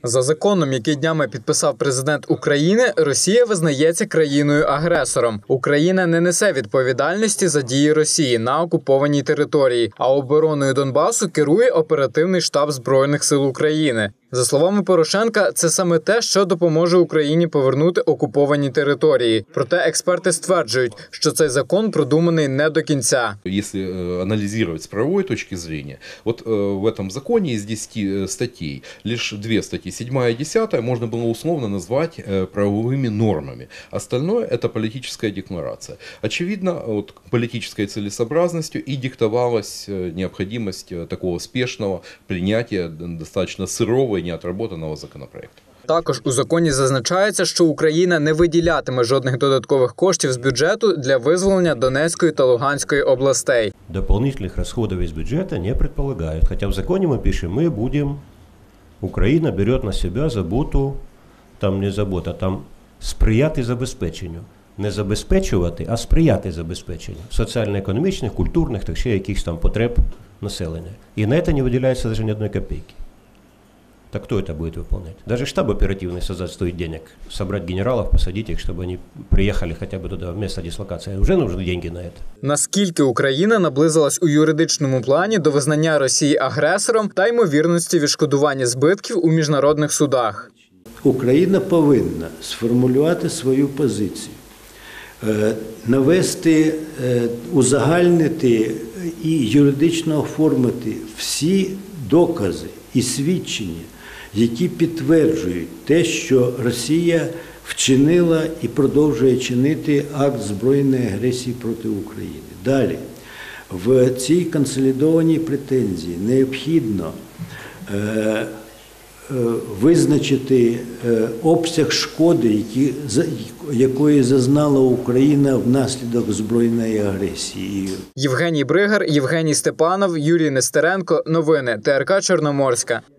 За законом, який днями підписав президент України, Росія визнається країною-агресором. Україна не несе відповідальності за дії Росії на окупованій території, а обороною Донбасу керує оперативний штаб Збройних сил України. За словами Порошенка, це саме те, що допоможе Україні повернути окуповані території. Проте експерти стверджують, що цей закон продуманий не до кінця. Якщо аналізувати з правової точки зору, от в цьому законі із 10 статей, лише 2 статті, 7 і 10, можна було условно назвати правовими нормами. Остальное – это политическая декларация. Очевидно, вот политической целесообразностью и диктовалась необходимость такого спешного принятия достаточно сырого і неотработаного законопроекту. Також у законі зазначається, що Україна не виділятиме жодних додаткових коштів з бюджету для визволення Донецької та Луганської областей. Дополнительных расходов из бюджета не предполагают. Хотя в законе мы пишем, Украина берет на себя заботу, там не забота, там сприяти забезпеченню. Не забезпечувати, а сприяти забезпеченню соціально-економічних, культурних та ще якихось там потреб населення. І на це не виділяється навіть ні одної копійки. Так кто это будет выполнять? Даже штаб оперативный создать стоит денег. Собрать генералов, посадить их, чтобы они приехали хотя бы туда в место дислокации. Уже нужны деньги на это. Наскільки Україна наблизилась у юридичному плані до визнання Росії агресором та ймовірності відшкодування збитків у міжнародних судах? Україна повинна сформулювати свою позицію, навести, узагальнити і юридично оформити всі докази і свідчення, які підтверджують те, що Росія вчинила і продовжує чинити акт збройної агресії проти України. Далі, в цій консолідованій претензії необхідно визначити обсяг шкоди, якої зазнала Україна внаслідок збройної агресії. Євгеній Бригар, Євгеній Степанов, Юрій Нестеренко. Новини ТРК Чорноморська.